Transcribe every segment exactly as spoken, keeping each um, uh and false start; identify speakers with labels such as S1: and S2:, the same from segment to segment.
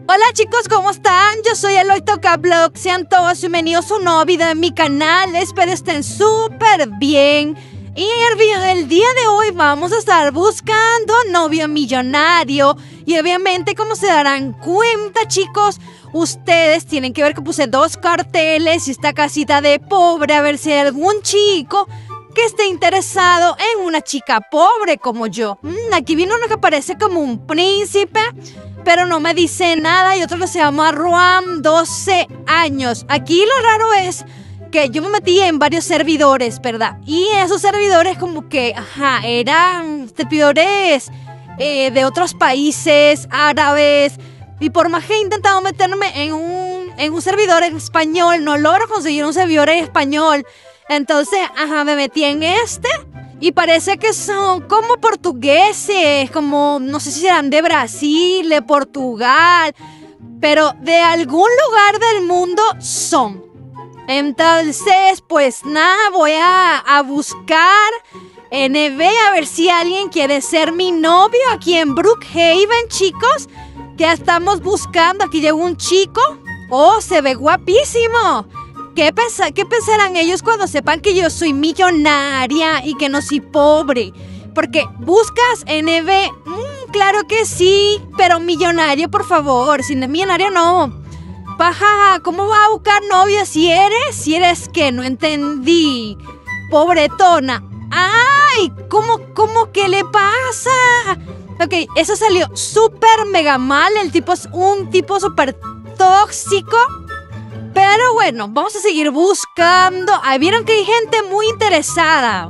S1: Hola chicos, ¿cómo están? Yo soy Eloy Tocablog. Sean todos bienvenidos a un nuevo video en mi canal. Espero estén súper bien. Y en el video del día de hoy vamos a estar buscando novio millonario. Y obviamente, como se darán cuenta, chicos, ustedes tienen que ver que puse dos carteles y esta casita de pobre, a ver si hay algún chico que esté interesado en una chica pobre como yo. Mm, aquí viene uno que parece como un príncipe, pero no me dice nada, y otro que se llama Ruam, doce años. Aquí lo raro es que yo me metí en varios servidores, ¿verdad? Y esos servidores como que, ajá, eran servidores eh, de otros países, árabes. Y por más que he intentado meterme en un, en un servidor en español, no logro conseguir un servidor en español. Entonces, ajá, me metí en este y parece que son como portugueses, como, no sé si serán de Brasil, de Portugal, pero de algún lugar del mundo son. Entonces, pues nada, voy a, a buscar N B a ver si alguien quiere ser mi novio aquí en Brookhaven, chicos. Ya estamos buscando, aquí llegó un chico. Oh, se ve guapísimo. ¿Qué, pens- ¿Qué pensarán ellos cuando sepan que yo soy millonaria y que no soy pobre? Porque buscas N B, mm, claro que sí, pero millonario, por favor. Si no es millonario, no. Paja, ¿cómo vas a buscar novia si eres? Si eres que no entendí. Pobretona. ¡Ay! ¿Cómo, cómo qué le pasa? Ok, eso salió súper mega mal. El tipo es un tipo súper tóxico. Pero bueno, vamos a seguir buscando. Ah, vieron que hay gente muy interesada.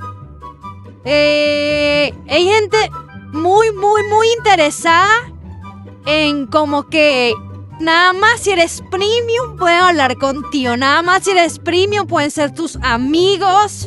S1: Eh, hay gente muy, muy, muy interesada en como que nada más si eres premium pueden hablar contigo. Nada más si eres premium pueden ser tus amigos.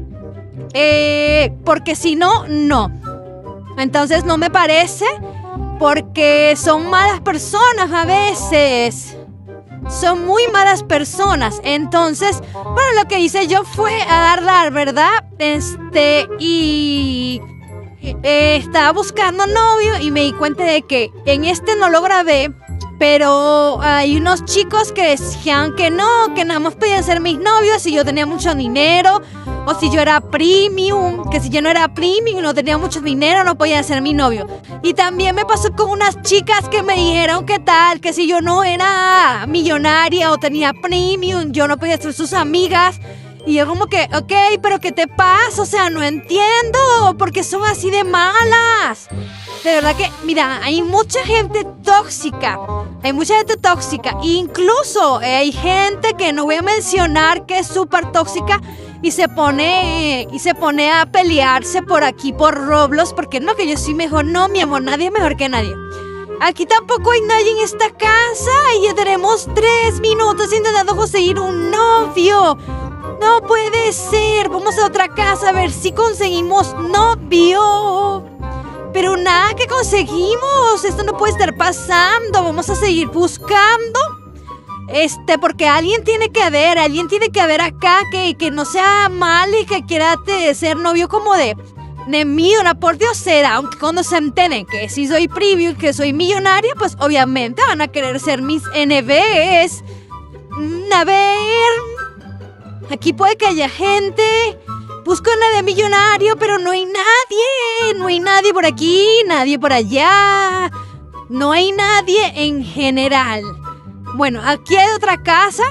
S1: Eh, porque si no, no. Entonces no me parece, porque son malas personas a veces. Son muy malas personas. Entonces, bueno, lo que hice yo fue a dar la verdad. Este, y eh, estaba buscando novio y me di cuenta de que en este no lo grabé. Pero hay unos chicos que decían que no, que nada más podían ser mis novios si yo tenía mucho dinero, o si yo era premium, que si yo no era premium y no tenía mucho dinero no podía ser mi novio. Y también me pasó con unas chicas que me dijeron que tal, que si yo no era millonaria o tenía premium, yo no podía ser sus amigas. Y yo como que, ok, pero ¿qué te pasa? O sea, no entiendo, ¿por qué son así de malas? De verdad que, mira, hay mucha gente tóxica. Hay mucha gente tóxica. Incluso eh, hay gente que no voy a mencionar que es súper tóxica y se pone y se pone a pelearse por aquí por Roblox porque no, que yo soy mejor. No, mi amor, nadie es mejor que nadie. Aquí tampoco hay nadie en esta casa y ya tenemos tres minutos intentando conseguir un novio. No puede ser. Vamos a otra casa a ver si conseguimos novio. Pero nada que conseguimos. Esto no puede estar pasando. Vamos a seguir buscando. Este, porque alguien tiene que haber. Alguien tiene que haber acá que, que no sea mal y que quiera te, ser novio como de, de mí, una por diosera. Aunque cuando se enteren que si soy premium, que soy millonaria, pues obviamente van a querer ser mis N Bs. Mm, a ver. Aquí puede que haya gente. Busco a nadie millonario, pero no hay nadie. No hay nadie por aquí, nadie por allá. No hay nadie en general. Bueno, aquí hay otra casa.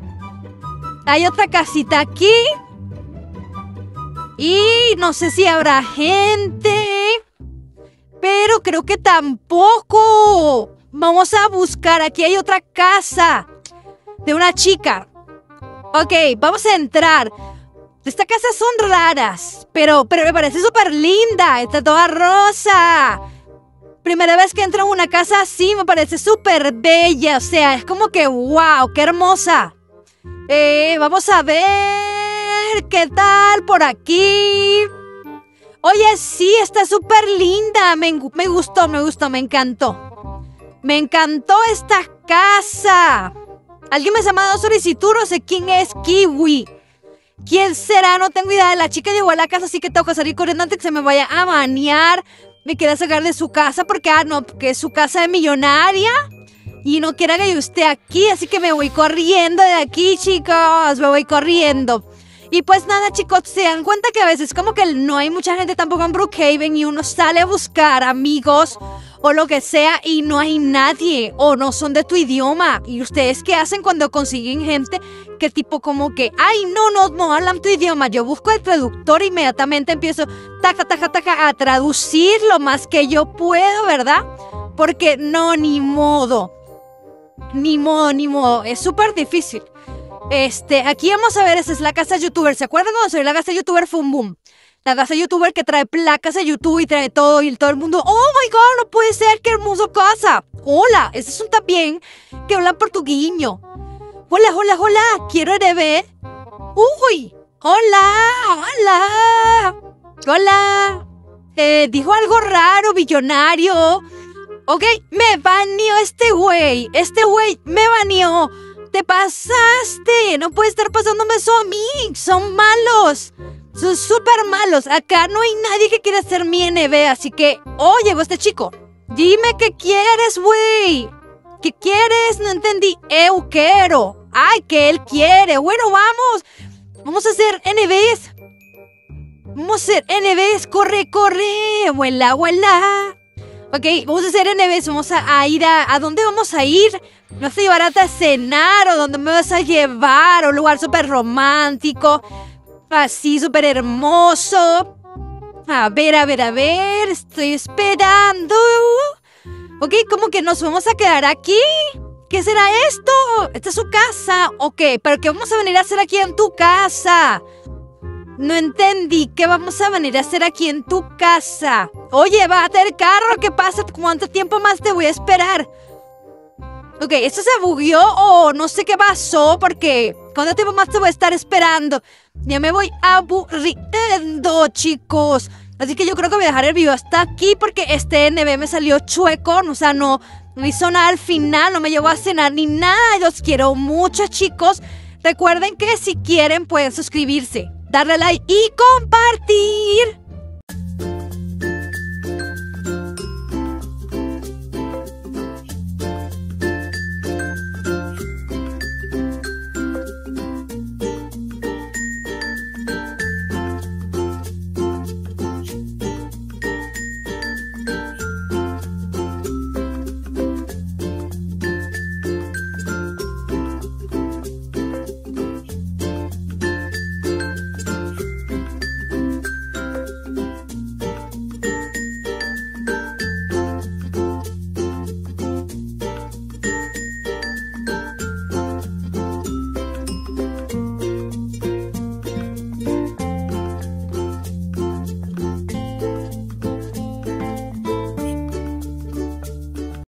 S1: Hay otra casita aquí. Y no sé si habrá gente. Pero creo que tampoco. Vamos a buscar. Aquí hay otra casa de una chica. Ok, vamos a entrar. Estas casas son raras, pero, pero me parece súper linda. Está toda rosa. Primera vez que entro en una casa así, me parece súper bella. O sea, es como que wow, qué hermosa. Eh, vamos a ver qué tal por aquí. Oye, sí, está súper linda. Me, me gustó, me gustó, me encantó. Me encantó esta casa. Alguien me ha llamado solicitud, no sé quién es Kiwi. ¿Quién será? No tengo idea. La chica llegó a la casa, así que tengo que salir corriendo antes que se me vaya a bañar. Me quiere sacar de su casa porque, ah, no, porque es su casa de millonaria. y no quiera que yo esté aquí, así que me voy corriendo de aquí, chicos, me voy corriendo. Y pues nada, chicos, se dan cuenta que a veces como que no hay mucha gente tampoco en Brookhaven y uno sale a buscar amigos o lo que sea y no hay nadie o no son de tu idioma. ¿Y ustedes qué hacen cuando consiguen gente que tipo como que, ay, no, no, no hablan tu idioma? Yo busco el traductor e inmediatamente empiezo taca, taca, taca a traducir lo más que yo puedo, ¿verdad? Porque no, ni modo. Ni modo, ni modo. Es súper difícil. Este, aquí vamos a ver, esa es la casa youtuber. ¿Se acuerdan cuando salió la casa youtuber? Fue un boom. La casa youtuber que trae placas de YouTube y trae todo y todo el mundo, oh my god, no puede ser, qué hermoso casa. Hola, ese es un también que habla portuguiño. Hola, hola, hola, quiero ver. Uy, hola, hola, hola. Eh, dijo algo raro, billonario. Ok, me baneó este güey, este güey me baneó. Te pasaste, no puede estar pasándome eso a mí, son malos. Son súper malos. Acá no hay nadie que quiera ser mi N B, así que... Oh, llegó este chico. Dime qué quieres, güey. ¿Qué quieres? No entendí. Eu quiero. Ay, que él quiere. Bueno, vamos. Vamos a hacer N Bs. Vamos a hacer N Bs. Corre, corre. Vuela, vuela. Ok, vamos a hacer N Bs. Vamos a, a ir a... ¿A dónde vamos a ir? ¿Me vas a llevar a cenar? ¿O dónde me vas a llevar? ¿A un lugar súper romántico? Así, súper hermoso. A ver, a ver, a ver. Estoy esperando. Ok, ¿cómo que nos vamos a quedar aquí? ¿Qué será esto? ¿Esta es su casa? Ok, ¿pero qué vamos a venir a hacer aquí en tu casa? No entendí. ¿Qué vamos a venir a hacer aquí en tu casa? Oye, bájate el carro. ¿Qué pasa? ¿Cuánto tiempo más te voy a esperar? Ok, ¿esto se bugueó o no sé qué pasó? Porque ¿cuánto tiempo más te voy a estar esperando? Ya me voy aburriendo, chicos. Así que yo creo que voy a dejar el video hasta aquí porque este N B me salió chueco. O sea, no, no hizo nada al final, no me llevó a cenar ni nada. Los quiero mucho, chicos. Recuerden que si quieren pueden suscribirse, darle like y compartir.